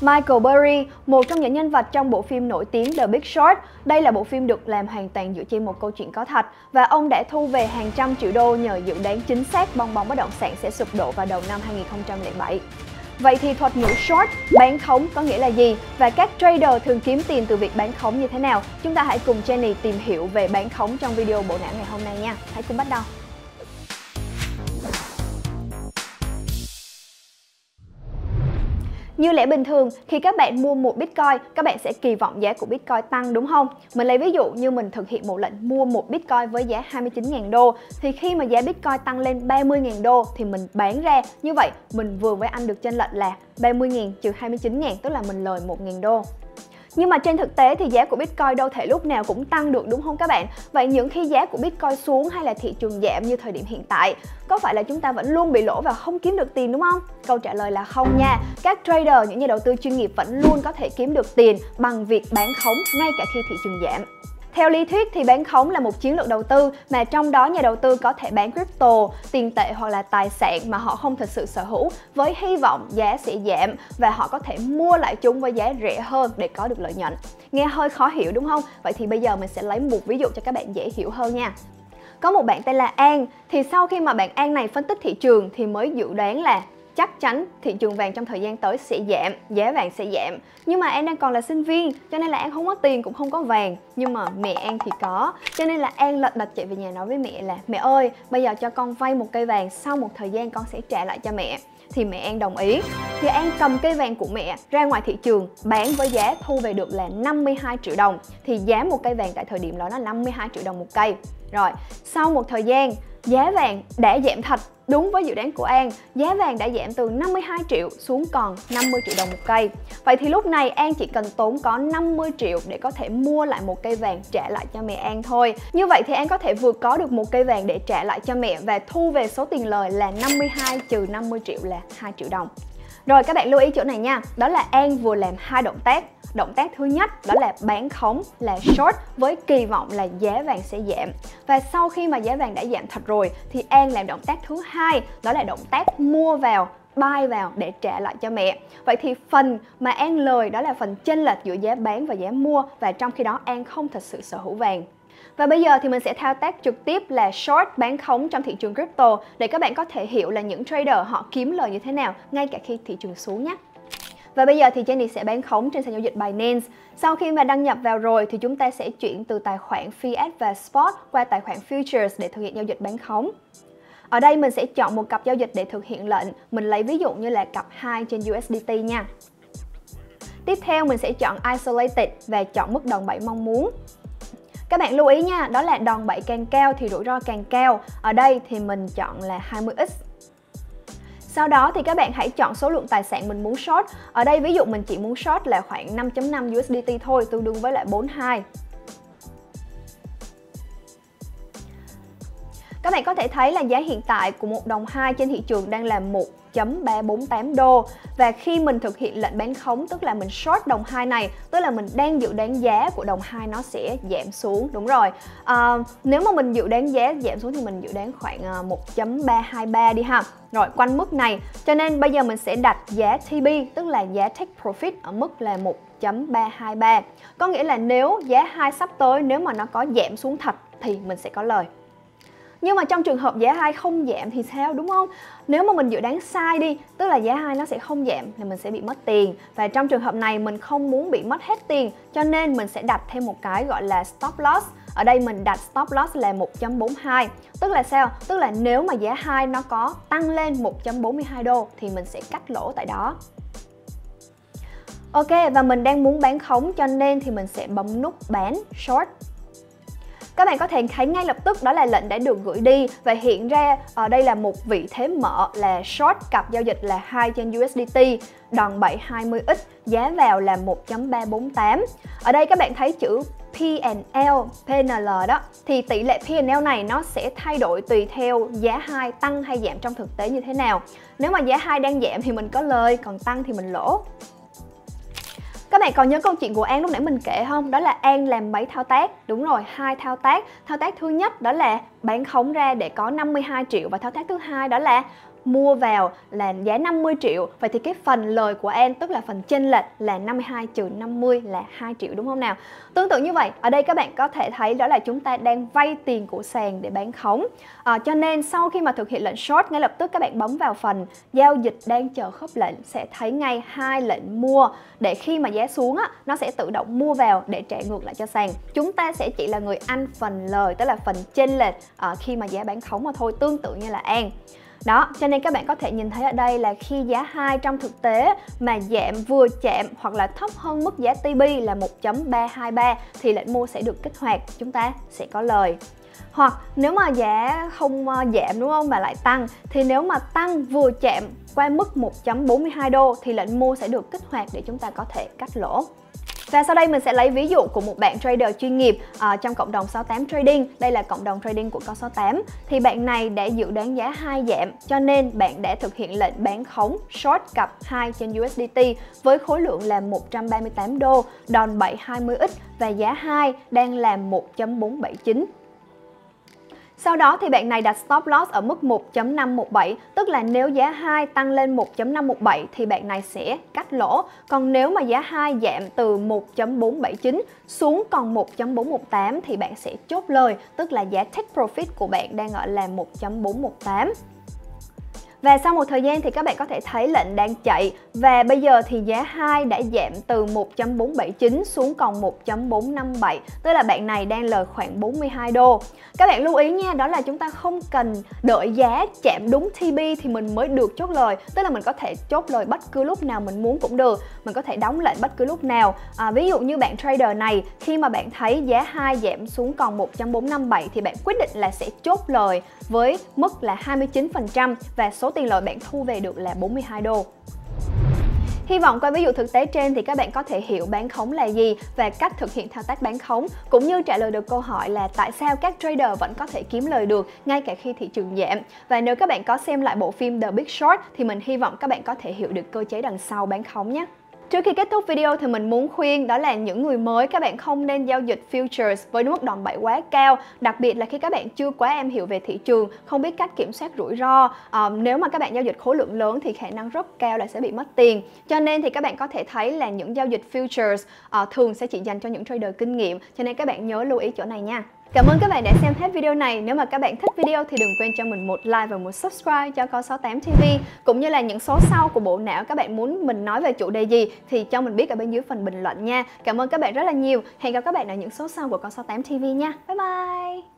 Michael Burry, một trong những nhân vật trong bộ phim nổi tiếng The Big Short. Đây là bộ phim được làm hoàn toàn dựa trên một câu chuyện có thật và ông đã thu về hàng trăm triệu đô nhờ dự đoán chính xác bong bóng bất động sản sẽ sụp đổ vào đầu năm 2007. Vậy thì thuật ngữ short, bán khống có nghĩa là gì? Và các trader thường kiếm tiền từ việc bán khống như thế nào? Chúng ta hãy cùng Jenny tìm hiểu về bán khống trong video bộ não ngày hôm nay nha. Hãy cùng bắt đầu! Như lẽ bình thường, khi các bạn mua một Bitcoin, các bạn sẽ kỳ vọng giá của Bitcoin tăng đúng không? Mình lấy ví dụ như mình thực hiện một lệnh mua một Bitcoin với giá 29.000 đô. Thì khi mà giá Bitcoin tăng lên 30.000 đô thì mình bán ra. Như vậy, mình vừa mới ăn được chênh lệch là 30.000 trừ 29.000, tức là mình lời 1.000 đô. Nhưng mà trên thực tế thì giá của Bitcoin đâu thể lúc nào cũng tăng được đúng không các bạn? Vậy những khi giá của Bitcoin xuống hay là thị trường giảm như thời điểm hiện tại, có phải là chúng ta vẫn luôn bị lỗ và không kiếm được tiền đúng không? Câu trả lời là không nha. Các trader, những nhà đầu tư chuyên nghiệp vẫn luôn có thể kiếm được tiền bằng việc bán khống ngay cả khi thị trường giảm. Theo lý thuyết thì bán khống là một chiến lược đầu tư mà trong đó nhà đầu tư có thể bán crypto, tiền tệ hoặc là tài sản mà họ không thực sự sở hữu với hy vọng giá sẽ giảm và họ có thể mua lại chúng với giá rẻ hơn để có được lợi nhuận. Nghe hơi khó hiểu đúng không? Vậy thì bây giờ mình sẽ lấy một ví dụ cho các bạn dễ hiểu hơn nha. Có một bạn tên là An, thì sau khi mà bạn An này phân tích thị trường thì mới dự đoán là chắc chắn thị trường vàng trong thời gian tới sẽ giảm, giá vàng sẽ giảm. Nhưng mà An đang còn là sinh viên, cho nên là An không có tiền cũng không có vàng. Nhưng mà mẹ An thì có, cho nên là An lật đật chạy về nhà nói với mẹ là: mẹ ơi, bây giờ cho con vay một cây vàng, sau một thời gian con sẽ trả lại cho mẹ. Thì mẹ An đồng ý. Thì An cầm cây vàng của mẹ ra ngoài thị trường bán với giá thu về được là 52 triệu đồng. Thì giá một cây vàng tại thời điểm đó là 52 triệu đồng một cây. Rồi, sau một thời gian, giá vàng đã giảm thật. Đúng với dự đoán của An, giá vàng đã giảm từ 52 triệu xuống còn 50 triệu đồng một cây. Vậy thì lúc này An chỉ cần tốn có 50 triệu để có thể mua lại một cây vàng trả lại cho mẹ An thôi. Như vậy thì An có thể vừa có được một cây vàng để trả lại cho mẹ và thu về số tiền lời là 52 trừ 50 triệu là 2 triệu đồng. Rồi các bạn lưu ý chỗ này nha, đó là An vừa làm hai động tác. Động tác thứ nhất đó là bán khống, là short với kỳ vọng là giá vàng sẽ giảm. Và sau khi mà giá vàng đã giảm thật rồi thì An làm động tác thứ hai, đó là động tác mua vào, buy vào để trả lại cho mẹ. Vậy thì phần mà An lời đó là phần chênh lệch giữa giá bán và giá mua, và trong khi đó An không thật sự sở hữu vàng. Và bây giờ thì mình sẽ thao tác trực tiếp là short, bán khống trong thị trường crypto để các bạn có thể hiểu là những trader họ kiếm lời như thế nào ngay cả khi thị trường xuống nhé. Và bây giờ thì Jenny sẽ bán khống trên sàn giao dịch Binance. Sau khi mà đăng nhập vào rồi thì chúng ta sẽ chuyển từ tài khoản Fiat và Spot qua tài khoản Futures để thực hiện giao dịch bán khống. Ở đây mình sẽ chọn một cặp giao dịch để thực hiện lệnh. Mình lấy ví dụ như là cặp 2 trên USDT nha. Tiếp theo mình sẽ chọn Isolated và chọn mức đòn bẩy mong muốn. Các bạn lưu ý nha, đó là đòn bẩy càng cao thì rủi ro càng cao. Ở đây thì mình chọn là 20x. Sau đó thì các bạn hãy chọn số lượng tài sản mình muốn short. Ở đây ví dụ mình chỉ muốn short là khoảng 5.5 USDT thôi, tương đương với lại 42. Các bạn có thể thấy là giá hiện tại của một đồng 2 trên thị trường đang là 1.348 đô. Và khi mình thực hiện lệnh bán khống, tức là mình short đồng 2 này, tức là mình đang dự đoán giá của đồng 2 nó sẽ giảm xuống. Đúng rồi, nếu mà mình dự đoán giá giảm xuống thì mình dự đoán khoảng 1.323 đi ha. Rồi, quanh mức này, cho nên bây giờ mình sẽ đặt giá TB, tức là giá take profit ở mức là 1.323. Có nghĩa là nếu giá 2 sắp tới, nếu mà nó có giảm xuống thật thì mình sẽ có lời. Nhưng mà trong trường hợp giá 2 không giảm thì sao, đúng không? Nếu mà mình dự đoán sai đi, tức là giá 2 nó sẽ không giảm thì mình sẽ bị mất tiền. Và trong trường hợp này mình không muốn bị mất hết tiền, cho nên mình sẽ đặt thêm một cái gọi là stop loss. Ở đây mình đặt stop loss là 1.42. Tức là sao? Tức là nếu mà giá 2 nó có tăng lên 1.42 đô thì mình sẽ cắt lỗ tại đó. Ok, và mình đang muốn bán khống cho nên thì mình sẽ bấm nút bán short. Các bạn có thể thấy ngay lập tức đó là lệnh đã được gửi đi và hiện ra ở đây là một vị thế mở là short cặp giao dịch là 2 trên USDT, đòn bẩy 20x, giá vào là 1.348. Ở đây các bạn thấy chữ PNL đó, thì tỷ lệ PNL này nó sẽ thay đổi tùy theo giá 2 tăng hay giảm trong thực tế như thế nào. Nếu mà giá 2 đang giảm thì mình có lời, còn tăng thì mình lỗ. Các bạn còn nhớ câu chuyện của An lúc nãy mình kể không? Đó là An làm mấy thao tác? Đúng rồi, 2 thao tác. Thao tác thứ nhất đó là bán khống ra để có 52 triệu và thao tác thứ hai đó là mua vào là giá 50 triệu, vậy thì cái phần lời của An, tức là phần chênh lệch là 52 trừ 50 là 2 triệu đúng không nào? Tương tự như vậy, ở đây các bạn có thể thấy đó là chúng ta đang vay tiền của sàn để bán khống. Cho nên sau khi mà thực hiện lệnh short, ngay lập tức các bạn bấm vào phần giao dịch đang chờ khớp lệnh, sẽ thấy ngay 2 lệnh mua, để khi mà giá xuống á, nó sẽ tự động mua vào để trả ngược lại cho sàn. Chúng ta sẽ chỉ là người ăn phần lời, tức là phần chênh lệch khi mà giá bán khống mà thôi, tương tự như là An. Đó, cho nên các bạn có thể nhìn thấy ở đây là khi giá 2 trong thực tế mà giảm vừa chạm hoặc là thấp hơn mức giá TP là 1.323 thì lệnh mua sẽ được kích hoạt, chúng ta sẽ có lời. Hoặc nếu mà giá không giảm đúng không mà lại tăng, thì nếu mà tăng vừa chạm qua mức 1.42 đô thì lệnh mua sẽ được kích hoạt để chúng ta có thể cắt lỗ. Và sau đây mình sẽ lấy ví dụ của một bạn trader chuyên nghiệp trong cộng đồng 68 Trading. Đây là cộng đồng trading của Con68. Thì bạn này đã dự đoán giá 2 giảm, cho nên bạn đã thực hiện lệnh bán khống short cặp 2 trên USDT với khối lượng là 138 đô, đòn bẩy 20x và giá 2 đang là 1.479. Sau đó thì bạn này đặt stop loss ở mức 1.517, tức là nếu giá 2 tăng lên 1.517 thì bạn này sẽ cắt lỗ. Còn nếu mà giá 2 giảm từ 1.479 xuống còn 1.418 thì bạn sẽ chốt lời, tức là giá take profit của bạn đang ở là 1.418. Và sau một thời gian thì các bạn có thể thấy lệnh đang chạy, và bây giờ thì giá 2 đã giảm từ 1.479 xuống còn 1.457, tức là bạn này đang lời khoảng 42 đô. Các bạn lưu ý nha, đó là chúng ta không cần đợi giá chạm đúng TP thì mình mới được chốt lời, tức là mình có thể chốt lời bất cứ lúc nào mình muốn cũng được, mình có thể đóng lệnh bất cứ lúc nào. Ví dụ như bạn trader này, khi mà bạn thấy giá 2 giảm xuống còn 1.457 thì bạn quyết định là sẽ chốt lời với mức là 29% và số tiền lời bạn thu về được là 42 đô. Hy vọng qua ví dụ thực tế trên thì các bạn có thể hiểu bán khống là gì và cách thực hiện thao tác bán khống, cũng như trả lời được câu hỏi là tại sao các trader vẫn có thể kiếm lời được ngay cả khi thị trường giảm. Và nếu các bạn có xem lại bộ phim The Big Short thì mình hy vọng các bạn có thể hiểu được cơ chế đằng sau bán khống nhé. Trước khi kết thúc video thì mình muốn khuyên đó là những người mới, các bạn không nên giao dịch futures với mức đòn bẩy quá cao, đặc biệt là khi các bạn chưa quá am hiểu về thị trường, không biết cách kiểm soát rủi ro. Nếu mà các bạn giao dịch khối lượng lớn thì khả năng rất cao là sẽ bị mất tiền. Cho nên thì các bạn có thể thấy là những giao dịch futures thường sẽ chỉ dành cho những trader kinh nghiệm, cho nên các bạn nhớ lưu ý chỗ này nha. Cảm ơn các bạn đã xem hết video này. Nếu mà các bạn thích video thì đừng quên cho mình một like và một subscribe cho Con68 TV. Cũng như là những số sau của bộ não các bạn muốn mình nói về chủ đề gì thì cho mình biết ở bên dưới phần bình luận nha. Cảm ơn các bạn rất là nhiều. Hẹn gặp các bạn ở những số sau của Con68 TV nha. Bye bye!